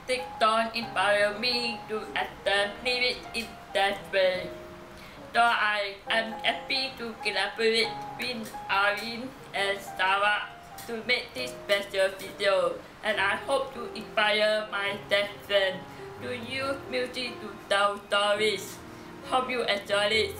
lyricistic don't inspire me to attempt lyrics in that way. So I am happy to collaborate with Irene and Sarah to make this special video, and I hope to inspire my friends to use music to tell stories. Hope you enjoy it.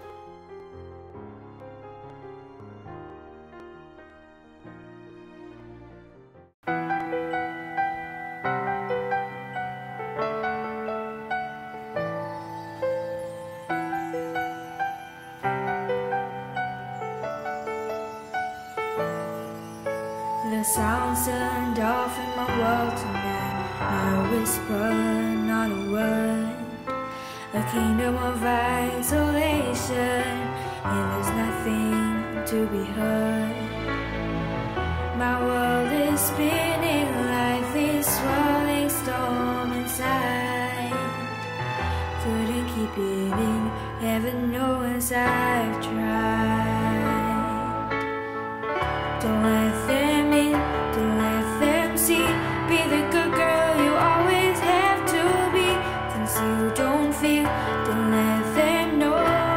The sounds turned off in my world tonight. Not a whisper, not a word. A kingdom of isolation, and there's nothing to be heard. My world is spinning like this swirling storm inside. Couldn't keep it in, heaven knows I've tried. Don't let them in, don't let them see. Be the good girl you always have to be. Things you don't feel, don't let them know.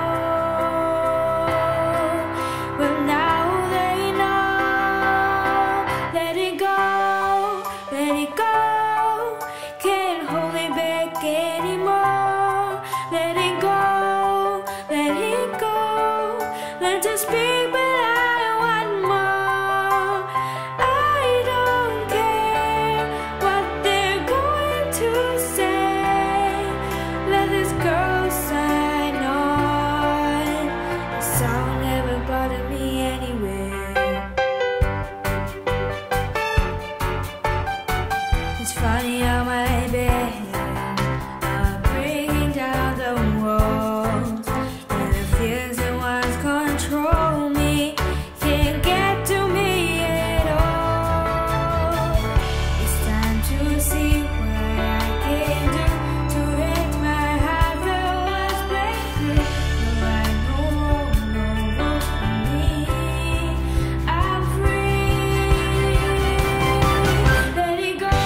Well, now they know. Let it go, let it go. Can't hold it back anymore. Let it go, let it go. Let us speak, but I want more. It's funny how my bed are bringing down the walls, and the fears that once control me can't get to me at all. It's time to see what I can do to let my heart feel what's breakthrough. No right, no wrong, no rules for me. I'm free. Let it go.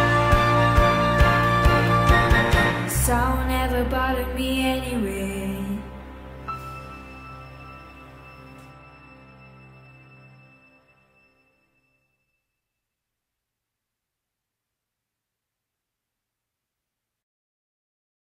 Sound never bothered me anyway.